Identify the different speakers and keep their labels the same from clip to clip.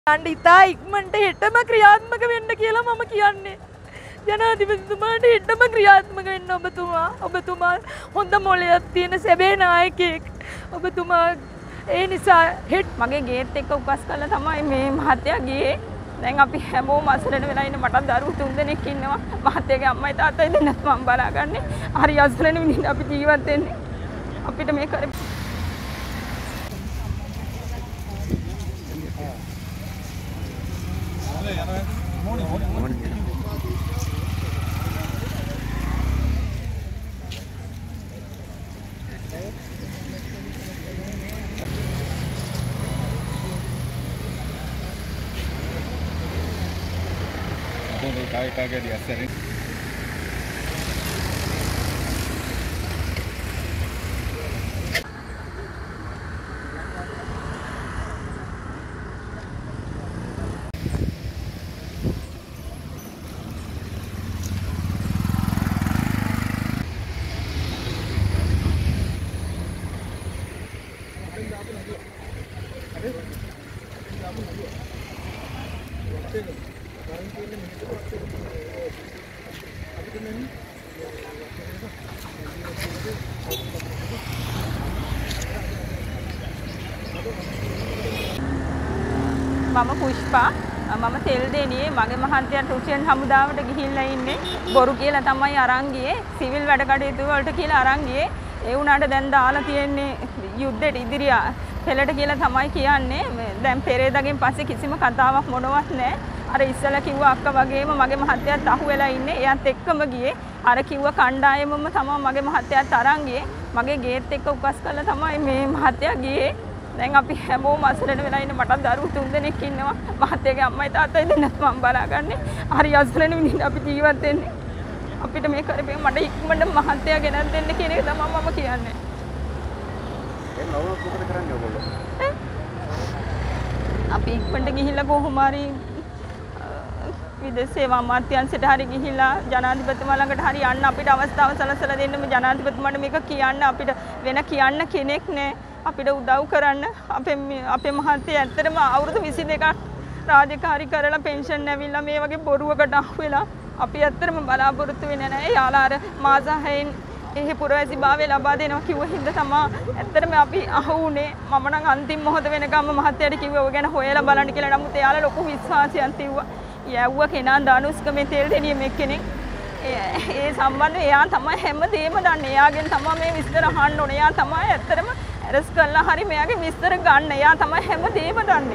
Speaker 1: අන්න ඉතා ඉක්මනට හෙටම ක්‍රියාත්මක වෙන්න කියලා මම කියන්නේ. ජනාධිපතිතුමාට හෙටම ක්‍රියාත්මක වෙන්න ඔබතුමා හොඳ මොළයක් තියෙන සැබෑ නායකයෙක්. ඔබතුමා ඒ නිසා
Speaker 2: මගේ ගේට් එක උකස් කරලා තමයි මේ මහත්තයා ගියේ. දැන් අපි හැමෝම අසරණ වෙලා ඉන්න මට දරුවෝ 3 දෙනෙක් ඉන්නවා. මහත්තයාගේ අම්මයි තාත්තයි දෙන්නත් මම බලාගන්නේ. හරි අසරණ විදිහට අපි ජීවත් වෙන්නේ. අපිට මේ කර
Speaker 3: kagak diasarin.
Speaker 2: මම පුෂ්පා මම තෙල් දෙනියේ මගේ මහත්තයා රුසියන් හමුදාවට ගිහිල්ලා ඉන්නේ බොරු කියලා තමයි අරන් ගියේ සිවිල් වැඩ කටයුතු වලට කියලා අරන් ගියේ ඒ වුණාට දැන් දාලා තියෙන්නේ යුද්ධෙට ඉදිරිය පෙළට කියලා තමයි කියන්නේ දැන් පෙරේදගෙන් පස්සේ කිසිම කතාවක් මොනවත් නැහැ අර ඉස්සලා කිව්වා අක්කා වගේම මගේ මහත්තයාත් අහු වෙලා ඉන්නේ එයාත් එක්කම ගියේ අර කිව්ව කණ්ඩායමම තමයි මගේ මහත්තයාත් අරන් ගියේ මගේ ගේට් එක උකස් කරලා තමයි මේ මහත්තයා ගියේ දැන් අපි හැමෝම අසරණ වෙලා ඉන්න මට දරුවෝ 3 දෙනෙක් ඉන්නවා මහත්තයාගේ අම්මයි තාත්තයි දෙන්නත් මම බලාගන්නේ හරි අසරණ විදිහට අපි ජීවත් වෙන්නේ අපිට මේ කරපේ මට ඉක්මනට මහත්තයා ගෙනත් දෙන්න කියන එක තමයි මම කියන්නේ
Speaker 3: ඒ නවුනක් මොකද කරන්නේ ඔයගොල්ලෝ
Speaker 2: අපි ඉක්මනට ගිහිල්ලා කොහොම හරි විදේශ සේවා අමාත්‍යාංශයට හරි ගිහිල්ලා ජනාධිපතිතුමා ළඟට හරි යන්න අපිට අවස්ථාව සලසලා දෙන්න මේ ජනාධිපතිතුමාට මේක කියන්න අපිට වෙන කියන්න කෙනෙක් නැහැ අපිට උදව් කරන්න අපේ මහත්තයා ඇත්තටම අවුරුදු 22ක් රාජකාරී කරලා පෙන්ෂන් ඇවිල්ලා මේ වගේ බොරුවකට අහු වෙලා අපි ඇත්තටම බලාපොරොත්තු වෙන්නේ නැහැ. යාලා අර මාස 6න් එහි පුරවැසිභාවය ලබා දෙනවා කිව්ව හින්දා තමයි ඇත්තටම අපි අහු වුණේ. මම නම් අන්තිම මොහොත වෙනකම්ම මහත්තයාට කිව්වා ඔය ගැන හොයලා බලන්න කියලා. නමුත් එයාලා ලොකු විශ්වාසයක් තියුවා. යැව්වා කෙනා දානුස්කමේ තෙල් දෙනියෙ කෙනෙක්. ඒ සම්බන්ධව එයා තමයි හැමදේම දන්නේ. එයාගෙන් තමයි මේ විස්තර අහන්න ඕනේ. එයා තමයි ඇත්තටම රස් කළා හරි මෙයාගේ විස්තර ගන්න. එයා තමයි හැමදේම දන්නේ.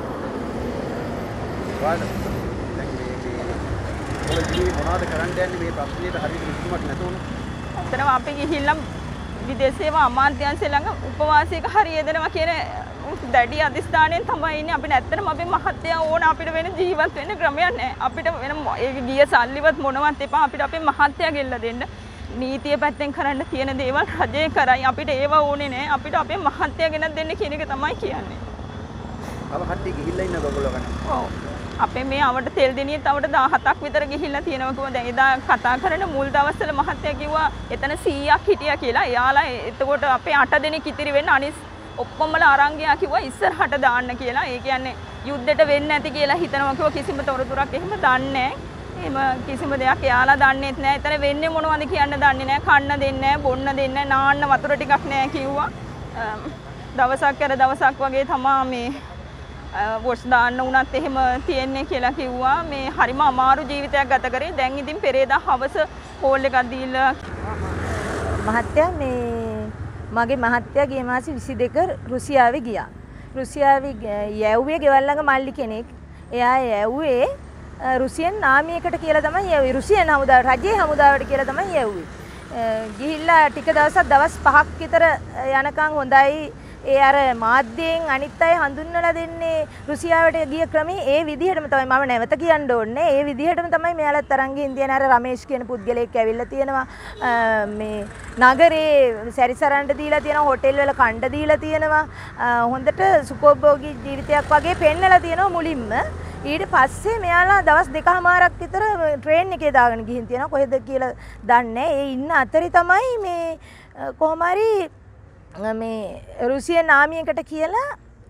Speaker 3: මොනවද කරන්න යන්නේ මේ ප්‍රශ්නෙට හරියට විසඳුමක් නැතුණු?
Speaker 2: අතනම අපි ගිහිල්ලා විදේශ සේවා අමාත්‍යාංශය ළඟ උපවාසයක හරි යෙදෙනවා කියන දැඩි අධිෂ්ඨානයෙන් තමයි ඉන්නේ. අපිට ඇත්තටම අපේ මහත්තයා ඕන අපිට වෙන ජීවත් වෙන්න ක්‍රමයක් නැහැ. අපිට වෙන ඒ ගිය සල්ලිවත් මොනවත් එපා. අපිට අපේ මහත්තයා ගෙල්ල දෙන්න. නීතිය පැත්තෙන් කරන්න තියෙන දේවල් රජය කරයි අපිට ඒව ඕනේ නෑ අපිට අපේ මහත්තයා ගෙනත් දෙන්න කියන එක තමයි කියන්නේ.
Speaker 3: තව කට්ටිය ගිහිල්ලා ඉන්නද ඔයගොල්ලෝ ගන්න?
Speaker 2: ඔව්. අපේ මේ අවට තෙල් දෙනියේ තවට 17ක් විතර ගිහිල්ලා තියෙනවා කිව්වා. දැන් එදා කතා කරන මුල් දවස්වල මහත්තයා කිව්වා එතන 100ක් හිටියා කියලා. එයාලා එතකොට අපේ 8 දෙනෙක් ඉතිරි වෙන්න අනිස් ඔක්කොමලා අරන් ගියා කිව්වා ඉස්සරහට දාන්න කියලා. ඒ කියන්නේ යුද්ධෙට වෙන්නේ නැති කියලා හිතනවා කිව්වා කිසිම තොරතුරක් එහෙම දන්නේ නැහැ. එහෙම කිසිම දෙයක් එයාලා දන්නේත් නැහැ. එතන වෙන්නේ මොනවද කියන්න දන්නේ නැහැ. කන්න දෙන්නේ නැහැ, බොන්න දෙන්නේ නැහැ, නාන්න වතුර ටිකක් නැහැ කිව්වා. දවසක් කර දවසක් වගේ තමයි මේ වොට්ස් දාන්න උනත් එහෙම තියෙන්නේ කියලා කිව්වා. මේ හරිම අමාරු ජීවිතයක් ගත කරේ. දැන් ඉතින් පෙරේදා හවස කෝල් එකක් දීලා
Speaker 1: මහත්තයා මගේ මහත්තයා ගිය මාසේ 22 රුසියාවේ ගියා. රුසියාවේ යැව්වේ ගෙවල් ළඟ මල්ලි කෙනෙක්. එයා යැව්වේ රුසියන් ආමියකට කියලා තමයි යව්වේ. රුසියන් හමුදාවට රජයේ හමුදාවට කියලා තමයි යව්වේ. ගිහිල්ලා ටික දවසක් දවස් 5ක් විතර යනකම් හොඳයි. ඒ අර මාධ්‍යයෙන් අනිත් අය හඳුන්වලා දෙන්නේ රුසියාවට ගිය ක්‍රමේ ඒ විදිහටම තමයි මම නැවත කියන්න ඕනේ. ඒ විදිහටම තමයි මෙයාලත් තරංග ඉන්දියාන අර රමේෂ් කියන පුද්ගලයෙක් ඇවිල්ලා තියෙනවා. මේ නගරේ සැරිසරන්න දීලා තියෙනවා, හොටෙල් වල කණ්ඩ දීලා තියෙනවා. හොඳට සුඛෝභෝගී ජීවිතයක් වගේ පෙන්නලා තියෙනවා මුලින්ම. ඊට පස්සේ මෙයාලා දවස් 2කමාරක් විතර ට්‍රේන් එකේ දාගෙන ගිහින් තියෙනවා. කොහෙද කියලා දන්නේ. ඒ ඉන්න අතරේ තමයි මේ කොහොම හරි මේ රුසියන් ආමියකට කියලා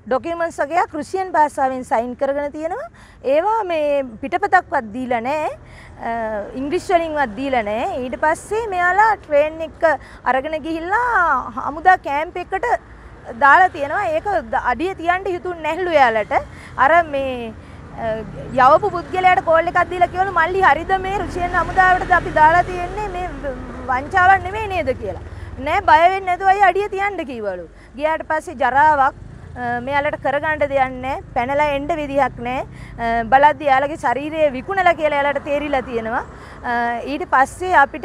Speaker 1: ඩොකියුමන්ට්ස් වගේක් රුසියන් භාෂාවෙන් සයින් කරගෙන තියෙනවා. ඒවා මේ පිටපතක්වත් දීලා නැහැ. ඉංග්‍රීසි වලින්වත් දීලා නැහැ. ඊට පස්සේ මෙයාලා ට්‍රේන් එක අරගෙන ගිහිල්ලා හමුදා කැම්ප් එකකට දාලා තියෙනවා. ඒක අඩිය තියන්න හිතුන්නේ නැහලු එයාලට. අර මේ යවපු පුද්ගලයාට කෝල් එකක් දීලා කිව්වලු මල්ලි හරිද මේ රුසියන් හමුදාවටද අපි දාලා තියෙන්නේ මේ වංචාවක් නෙමෙයි නේද කියලා. නෑ බය වෙන්නේ නැතුව අයියා අඩිය තියන්න කිව්වලු. ගියාට පස්සේ ජරාවක් මෙයාලට කරගන්න දෙයක් නැහැ. පැනලා එන්න විදිහක් නැහැ. බලද්දි එයාලගේ ශරීරය විකුණලා කියලා එයාලට තේරිලා තියෙනවා. ඊට පස්සේ අපිට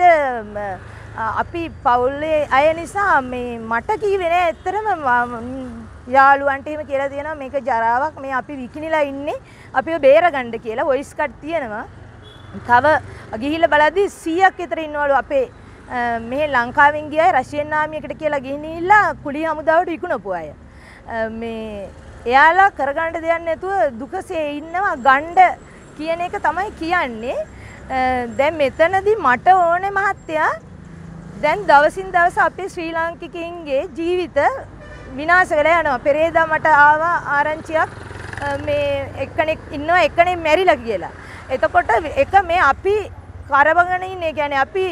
Speaker 1: අපි පවුලේ අය නිසා මේ මට කිව්වේ නෑ ඇත්තටම යාළුවන්ට එහෙම කියලා තියෙනවා මේක ජරාවක් මේ අපි විකිනිලා ඉන්නේ අපිව බේරගන්න කියලා වොයිස් කට් තියෙනවා. තව ගිහිල්ලා බලද්දි 100ක් විතර ඉන්නවලු අපේ මේ ලංකාවෙන් ගිය අය රෂියන් ආමියකට කියලා ගිහිනිලා කුලී හමුදාවට විකුණපු අය. මේ එයාලා කරගන්න දෙයක් නැතුව දුකසේ ඉන්නවා ගණ්ඩ කියන එක තමයි කියන්නේ. දැන් මෙතනදී මට ඕනේ මහත්තයා දැන් දවසින් දවස අපේ ශ්‍රී ලාංකිකයින්ගේ ජීවිත විනාශ වෙලා යනවා. පෙරේදා මට ආවා ආරංචියක් මේ එක්කෙනෙක් ඉන්නවා එක්කෙනෙක් මැරිලා කියලා. එතකොට එක මේ අපි කරවගෙන ඉන්නේ කියන්නේ අපි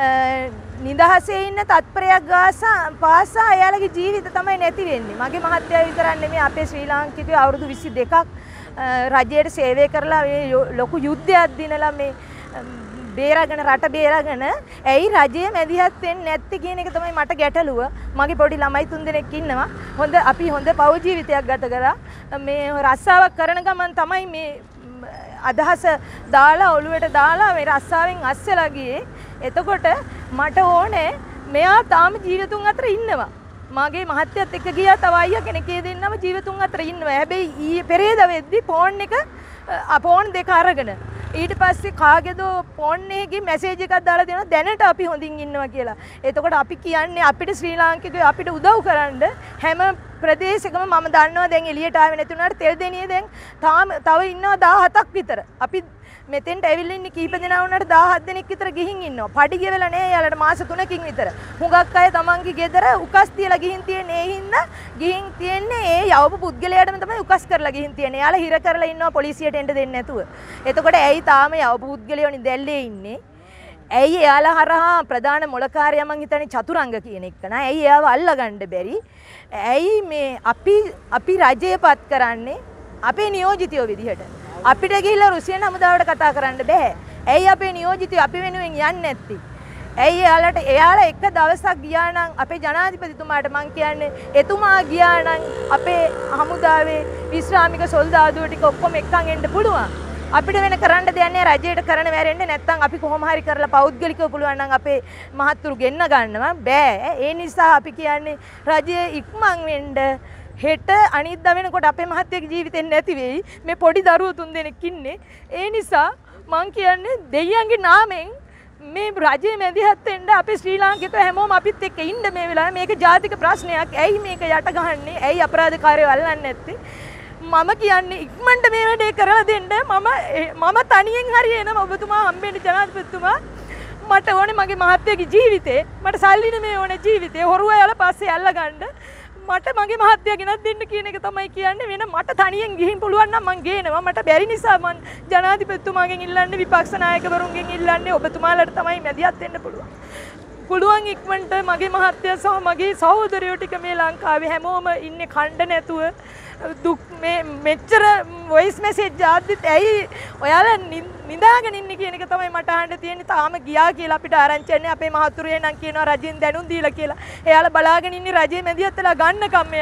Speaker 1: නිදහසේ ඉන්න තත්පරයක් පාසා එයාලගේ ජීවිත තමයි නැති වෙන්නේ. මගේ මහත්තයා විතරක් නෙමෙයි අපේ ශ්‍රී ලාංකිකයෝ අවුරුදු 22ක් රජයට සේවය කරලා මේ ලොකු යුද්ධයක් දිනලා මේ බේරාගෙන රට බේරාගෙන ඇයි රජයේ මැදිහත් වෙන්නේ නැත්තේ කියන එක තමයි මට ගැටලුව. මගේ පොඩි ළමයි 3 දෙනෙක් ඉන්නවා. අපි හොඳ පෞ ජීවිතයක් ගත කරා. මේ රස්සාවක් කරන ගමන් තමයි මේ අදහස දාලා ඔළුවට දාලා මේ රස්සාවෙන් අස්සලා ගියේ. එතකොට මට ඕනේ මෙයා තාම ජීවිතුන් අතර ඉන්නවා. මගේ මහත්තයත් එක්ක ගියා තව අයියා කෙනෙක් දෙන්නම ජීවිතුන් අතර ඉන්නවා. හැබැයි ඊයේ පෙරේද වෙද්දි ෆෝන් දෙක අරගෙන ඊට පස්සේ කාගේදෝ ෆෝන් එකේ මැසේජ් එකක් දාලා දෙනවා දැනට අපි හොඳින් ඉන්නවා කියලා. එතකොට අපි කියන්නේ අපිට ශ්‍රී ලාංකිකයෝ අපිට උදව් කරන්න හැම ප්‍රදේශයකම මම දන්නවා දැන් එළියට ආවේ නැති වුණාට තෙල්දෙනියේ දැන් තව ඉන්නවා 17ක් විතර. අපි මෙතෙන්ට ඇවිල්ලා ඉන්නේ කීප දෙනා වුණාට 17 දෙනෙක් විතර ගිහින් ඉන්නවා. පඩි ගෙවලා නෑ යාලට මාස 3කින් විතර. හුඟක් අය තමන්ගේ ගෙදර උකස් තියලා ගිහින් තියෙන්නේ. ඒ හින්දා ගිහින් තියෙන්නේ ඒ යවපු පුද්ගලයාටම තමයි උකස් කරලා ගිහින් තියෙන්නේ. යාලා හිර කරලා ඉන්නවා පොලිසියට එන්න දෙන්නේ නැතුව. එතකොට ඇයි තාම යවපු පුද්ගලයෝනි දැල්ලේ ඉන්නේ? ඇයි එයාලා හරහා ප්‍රධාන මොලකාරයා මං හිතන්නේ චතුරංග කියන එක නා. ඇයි එයාව අල්ලගන්න බැරි? ඇයි මේ අපි රජයපත් කරන්නේ අපේ නියෝජිතයෝ විදිහට? අපිට ගිහිල්ලා රුසියන් හමුදාවට කතා කරන්න බෑ. ඇයි අපේ නියෝජිතයෝ අපි වෙනුවෙන් යන්නේ නැත්තේ? ඇයි එයාලා එක දවසක් ගියා නම් අපේ ජනාධිපතිතුමාට මං කියන්නේ එතුමා ගියා නම් අපේ හමුදාවේ විශ්‍රාමික සොල්දාදුවෝ ටික ඔක්කොම එක්කන් එන්න පුළුවන්. අපිට වෙන කරන්න දෙයක් නැහැ රජයට කරන වැරෙන්නේ නැත්නම් අපි කොහොම හරි කරලා පෞද්ගලිකව පුළුවන් නම් අපේ මහත්තුරු ගෙන්න ගන්නවා බෑ. ඒ නිසා අපි කියන්නේ රජය ඉක්මන් වෙන්න හෙට අනිද්දා වෙනකොට අපේ මහත්තයාගේ ජීවිතේ නැති වෙයි. මේ පොඩි දරුවෝ 3 දෙනෙක් ඉන්නේ. ඒ නිසා මං කියන්නේ දෙයියන්ගේ නාමෙන් මේ රජයේ මැදිහත් වෙන්න අපේ ශ්‍රී ලාංකිකයෝ හැමෝම අපිත් එක්ක ඉන්න මේ වෙලාවේ. මේක ජාතික ප්‍රශ්නයක්. ඇයි මේක යට ගහන්නේ? ඇයි අපරාධකාරයෝ අල්ලන්නේ නැත්තේ? මම කියන්නේ ඉක්මනට මේ වැඩේ කරලා දෙන්න. මම තනියෙන් හරි එනවා ඔබතුමා හම්බෙන්න ජනාධිපතිතුමා. මට ඕනේ මගේ මහත්තයාගේ ජීවිතේ. මට සල්ලි නෙමෙයි ඕනේ ජීවිතේ. හොරුවා යාලා පස්සේ අල්ලගන්න. මට මගේ මහත්තයා ගෙනත් දෙන්න කියන එක තමයි කියන්නේ. වෙන මට තනියෙන් ගිහින් පුළුවන් නම් මං ගේනවා. මට බැරි නිසා මං ජනාධිපතිතුමාගෙන් ඉල්ලන්නේ විපක්ෂ නායකවරුන්ගෙන් ඉල්ලන්නේ ඔබතුමාලට තමයි මැදිහත් වෙන්න පුළුවන්. පුළුවන් ඉක්මනට මගේ මහත්තයා සහ මගේ සහෝදරයෝ ටික මේ ලංකාවේ හැමෝම ඉන්නේ කණ්ඩ නැතුව දුක් මේ මෙච්චර වොයිස් මෙසේජ් ආද්දිත් ඇයි ඔයාලා නිදාගෙන ඉන්නේ කියන එක තමයි මට අහන්න තියෙන්නේ. තාම ගියා කියලා අපිට ආරංචි යන්නේ අපේ මහතුරු එනන් කියනවා රජෙන් දැනුම් දීලා කියලා. එයාලා බලාගෙන ඉන්නේ රජයේ මැදිහත් වෙලා ගන්නකම්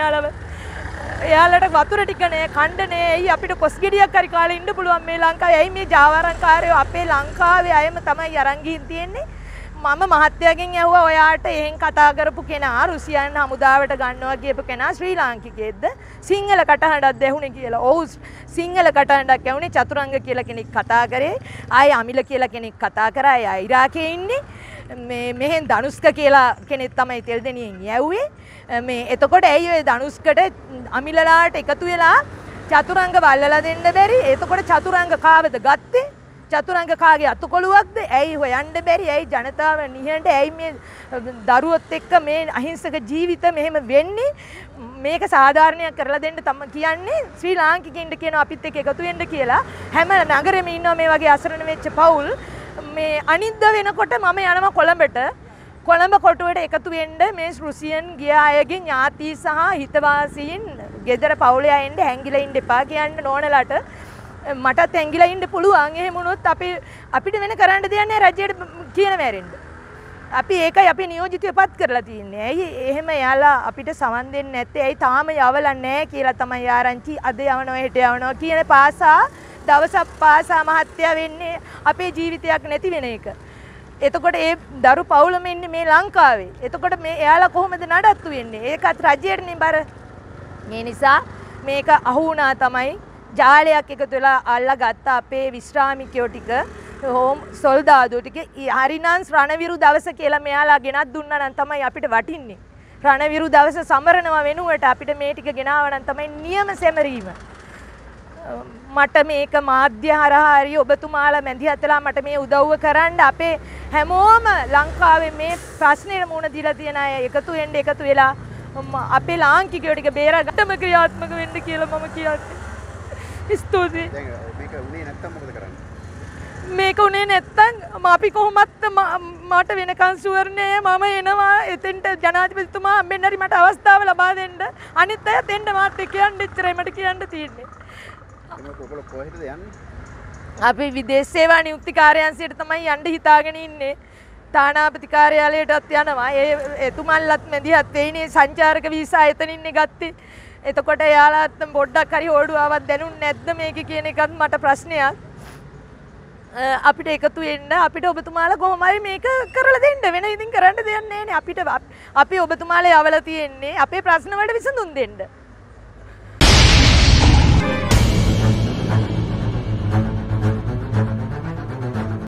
Speaker 1: එයාලට වතුර ටික නෑ කණ්ඩ නෑ. ඇයි අපිට කොස් ගෙඩියක් හරි කාලේ ඉන්න පුළුවන් මේ ලංකාවේ? ඇයි මේ ජාවාරම්කාරයෝ අපේ ලංකාවේ අයම තමයි අරන් ගිහින් තියෙන්නේ? මම මහත්තයාගෙන් ඇහුවා ඔයාට එහෙන් කතා කරපු කෙනා රුසියන් හමුදාවට ගන්නවා කියපු කෙනා ශ්‍රී ලාංකිකයෙක්ද? සිංහල කටහඬක්ද ඇහුනේ කියලා. ඔව් සිංහල කටහඬක් ඇහුනේ. චතුරංග කියලා කෙනෙක් කතා කරේ. ආයේ අමිල කියලා කෙනෙක් කතා කරා. එයා ඉරාකේ ඉන්නේ. මෙහෙන් ධනුස්ක කියලා කෙනෙක් තමයි තෙල්දෙනියෙන් යැව්වේ. එතකොට ඇයි ඔය ධනුස්කට අමිලලාට එකතු වෙලා චතුරංග වල්ලලා දෙන්න බැරි? එතකොට චතුරංග කාවද ගත්තේ? චතුරංග කාගේ අතුකොළුවක්ද? ඇයි හොයන්න බැරි? ඇයි ජනතාව නිහඬ? ඇයි මේ දරුවොත් එක්ක මේ අහිංසක ජීවිත මෙහෙම වෙන්නේ? මේක සාධාරණයක් කරලා දෙන්න තම කියන්නේ ශ්‍රී ලාංකිකයින්ට කියනවා අපිත් එක්ක එකතු වෙන්න කියලා. හැම නගරෙම ඉන්නවා මේ වගේ අසරණ වෙච්ච පවුල්. මේ අනිද්ද වෙනකොට මම යනවා කොළඹට. කොළඹ කොටුවට එකතු වෙන්න මේ රුසියන් ගිය අයගේ ඥාති සහ හිතවාසීන් ගෙදර පවුලේ අය එන්න හැංගිලා ඉන්න එපා කියන්න නෝනලට මටත් හැංගිලා ඉන්න පුළුවන්. එහෙම වුණොත් අපිට වෙන කරන්න දෙයක් නැහැ රජයට කියන මැරෙන්න. අපි ඒකයි අපි නියෝජිතව පත් කරලා තියන්නේ. ඇයි එහෙම යාලා අපිට සමන් දෙන්නේ නැත්තේ? ඇයි තාම යවලා නැහැ කියලා තමයි ආරංචි. අද යවනවා හෙට යවනවා කියන පාසා දවසක් පාසා මහත්ය වෙන්නේ අපේ ජීවිතයක් නැති වෙන එක. එතකොට ඒ දරු පවුලම ඉන්නේ මේ ලංකාවේ. එතකොට මේ එයාලා කොහොමද නඩත්තු වෙන්නේ? ඒකත් රජයටනේ බර. මේ නිසා මේක අහු වුණා තමයි ජාලයක් එකතු වෙලා අල්ලා ගත්ත අපේ විශ්‍රාමිකයෝ ටික හෝම් සොල්දාදුවෝ ටික හරිනම් රණවිරු දවස කියලා මෙයාලා ගෙනත් දුන්නා නම් තමයි අපිට වටින්නේ. රණවිරු දවස සමරනවා වෙනුවට අපිට මේ ටික ගෙනාව නම් තමයි නියම සැමරීම. මට මේක මාධ්‍ය හරහා හරි ඔබතුමාලා මැදිහත්ලා මට මේ උදව්ව කරන්න අපේ හැමෝම ලංකාවේ මේ ප්‍රශ්නෙට මුහුණ දීලා තියෙන අය එකතු වෙලා අපේ ලාංකිකයෝ ටික බේරගන්නම ක්‍රියාත්මක වෙන්න කියලා මම කියන්නේ. ස්තුතියි.
Speaker 3: මේක උනේ නැත්තම් මොකද කරන්නේ?
Speaker 1: මේක උනේ නැත්තම් අපි කොහොමත් මට වෙනකන් ෂුවර් නෑ. මම එනවා එතෙන්ට ජනාධිපතිතුමා හම්බෙන්න හරි මට අවස්ථාව ලබා දෙන්න. අනිත් අයත් එන්න මාත් එක්ක යන්න ඉච්චරයි මට කියන්න තියෙන්නේ.
Speaker 3: ඔයගොල්ලෝ කොහෙටද යන්නේ?
Speaker 1: අපි විදේශ සේවා නියුක්ති කාර්යාංශයට තමයි යන්න හිතාගෙන ඉන්නේ. තානාපති කාර්යාලයටත් යනවා. එතුමන්ලත් මැදිහත් වෙයිනේ සංචාරක වීසා එතනින්නේ ගත්තේ. එතකොට එයාලාත් පොඩ්ඩක් හරි හොඩුවාවක් දැනුන්නේ නැද්ද මේක කියන එකත් මට ප්‍රශ්නයක්. අපිට එකතු වෙන්න අපිට ඔබතුමාලා කොහොම හරි මේක කරලා දෙන්න. වෙන ඉතින් කරන්න දෙයක් නැහැ නේ. අපි ඔබතුමාලා යවලා තියෙන්නේ අපේ ප්‍රශ්න වලට විසඳුම් දෙන්න.